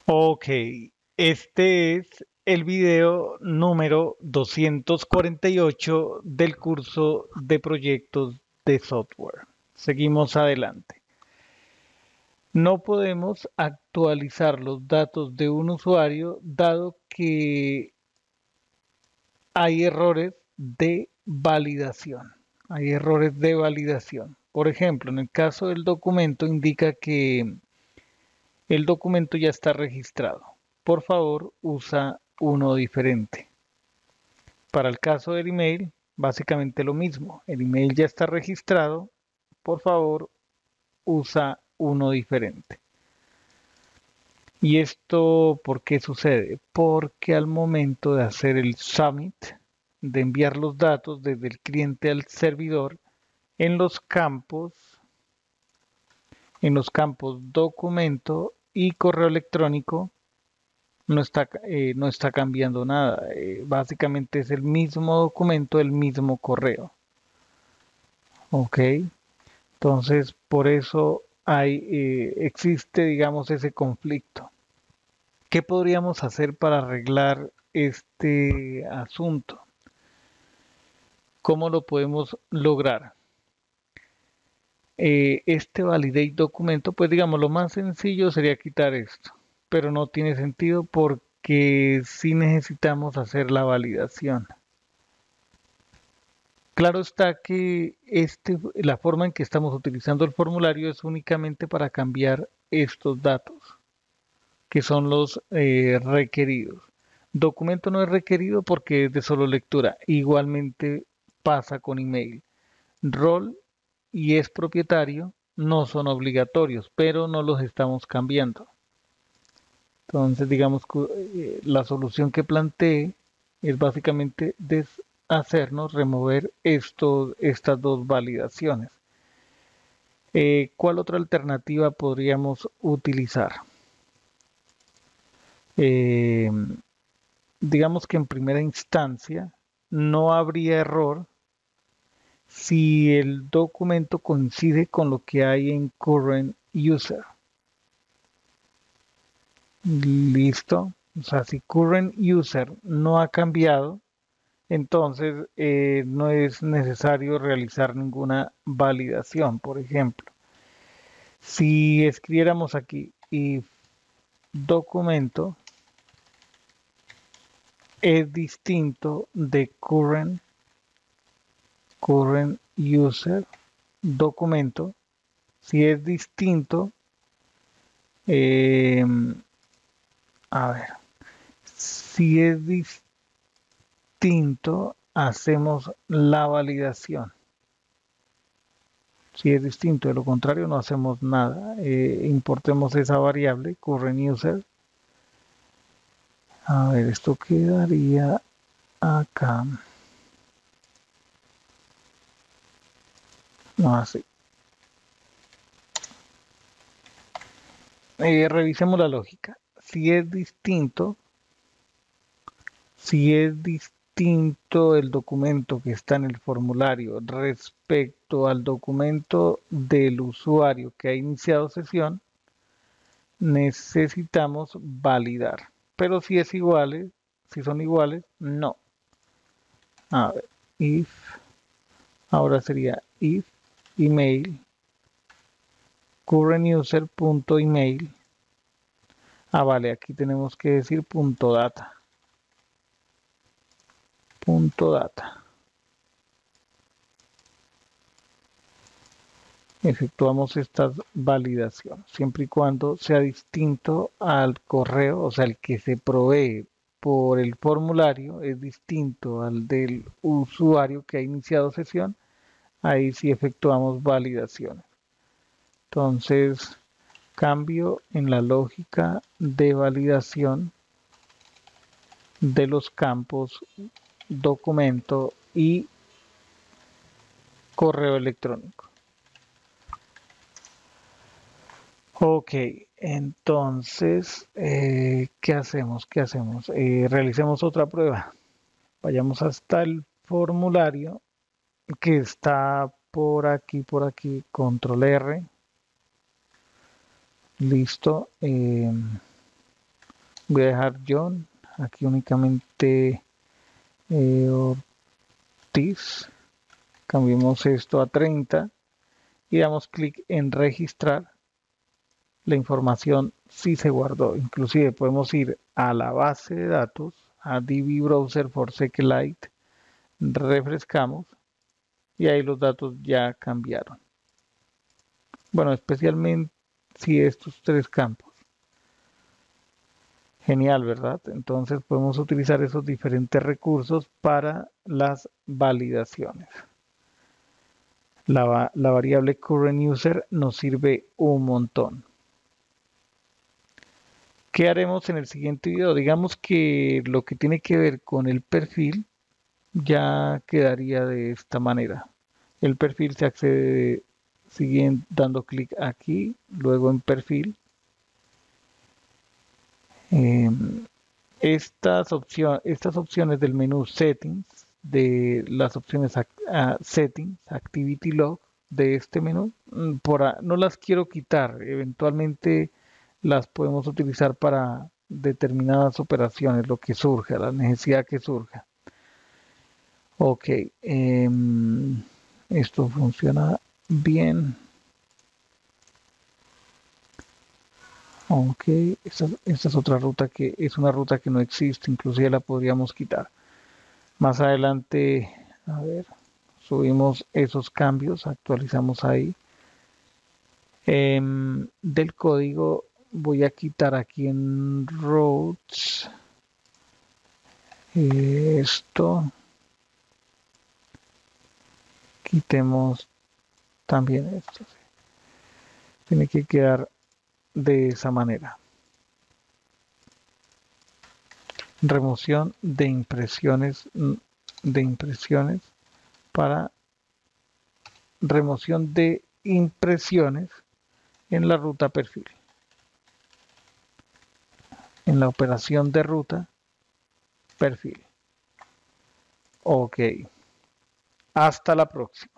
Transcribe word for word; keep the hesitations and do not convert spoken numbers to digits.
Ok, este es el video número doscientos cuarenta y ocho del curso de proyectos de software. Seguimos adelante. No podemos actualizar los datos de un usuario dado que hay errores de validación. Hay errores de validación. Por ejemplo, en el caso del documento indica que el documento ya está registrado. Por favor, usa uno diferente. Para el caso del email, básicamente lo mismo. El email ya está registrado. Por favor, usa uno diferente. ¿Y esto por qué sucede? Porque al momento de hacer el submit, de enviar los datos desde el cliente al servidor, en los campos, en los campos documento y correo electrónico, no está, eh, no está cambiando nada. Eh, básicamente es el mismo documento, el mismo correo. Ok. Entonces, por eso hay, eh, existe, digamos, ese conflicto. ¿Qué podríamos hacer para arreglar este asunto? ¿Cómo lo podemos lograr? Eh, este validate documento, pues digamos, lo más sencillo sería quitar esto, pero no tiene sentido porque sí necesitamos hacer la validación. Claro está que este, la forma en que estamos utilizando el formulario es únicamente para cambiar estos datos, que son los eh, requeridos. Documento no es requerido porque es de solo lectura. Igualmente pasa con email. Rol y es propietario no son obligatorios, pero no los estamos cambiando. Entonces, digamos que eh, la solución que planteé es básicamente deshacernos, remover estos, estas dos validaciones. Eh, ¿Cuál otra alternativa podríamos utilizar? Eh, digamos que en primera instancia no habría error si el documento coincide con lo que hay en current user. Listo. O sea, si current user no ha cambiado, entonces eh, no es necesario realizar ninguna validación. Por ejemplo, si escribiéramos aquí if documento es distinto de current, current user documento, si es distinto, eh, a ver, si es distinto, hacemos la validación. Si es distinto, de lo contrario no hacemos nada. Eh, importemos esa variable, current user. A ver, esto quedaría acá. No, así. Eh, revisemos la lógica. Si es distinto, si es distinto el documento que está en el formulario respecto al documento del usuario que ha iniciado sesión, necesitamos validar. Pero si es iguales, si son iguales, no. A ver, if, ahora sería if email current user punto email. Ah, vale, aquí tenemos que decir punto data. Punto data. Efectuamos esta validación, siempre y cuando sea distinto al correo, o sea, el que se provee por el formulario es distinto al del usuario que ha iniciado sesión, ahí sí efectuamos validaciones. Entonces, cambio en la lógica de validación de los campos documento y correo electrónico. Ok, entonces, eh, ¿qué hacemos? ¿Qué hacemos? Eh, realicemos otra prueba. Vayamos hasta el formulario que está por aquí, por aquí, control R. Listo. Eh, Voy a dejar John, aquí únicamente eh, Ortiz. Cambiemos esto a treinta y damos clic en registrar. La información sí se guardó. Inclusive podemos ir a la base de datos, a D B Browser for SQLite, refrescamos y ahí los datos ya cambiaron. Bueno, especialmente si estos tres campos. Genial, ¿verdad? Entonces podemos utilizar esos diferentes recursos para las validaciones. La, la variable current user nos sirve un montón. ¿Qué haremos en el siguiente video? Digamos que lo que tiene que ver con el perfil ya quedaría de esta manera. El perfil se accede siguiendo dando clic aquí, luego en perfil. Eh, estas, opción, estas opciones del menú settings, de las opciones uh, settings, activity log de este menú, por a, no las quiero quitar, eventualmente las podemos utilizar para determinadas operaciones, lo que surja, la necesidad que surja. Ok, eh, esto funciona bien. Ok, esta, esta es otra ruta que es una ruta que no existe, inclusive la podríamos quitar. Más adelante, a ver, subimos esos cambios, actualizamos ahí. Eh, del código voy a quitar aquí en roads eh, esto. Quitemos también esto. ¿Sí? Tiene que quedar de esa manera. Remoción de impresiones de impresiones para remoción de impresiones en la ruta perfil. En la operación de ruta perfil. Ok. Hasta la próxima.